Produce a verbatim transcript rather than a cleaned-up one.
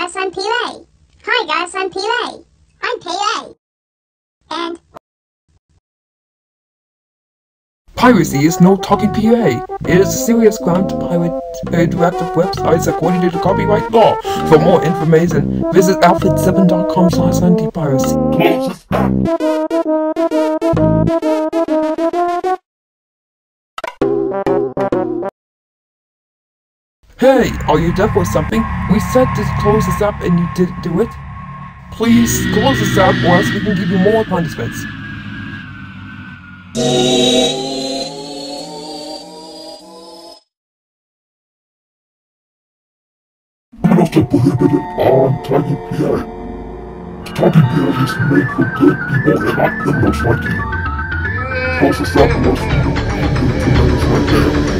guys, I'm Pierre. Hi guys, I'm Pierre. I'm Pierre. And Piracy is no talking P A. It is a serious crime to pirate interactive websites according to the copyright law. For more information, visit alfred seven dot com slash anti-piracy. Hey, are you deaf or something? We said to close this app and you didn't do it. Please close this app or else we can give you more punishments. Also prohibited on Talking Pierre. Talking Pierre is made for good people and not criminals like you. Close this up or else you don't have to right there.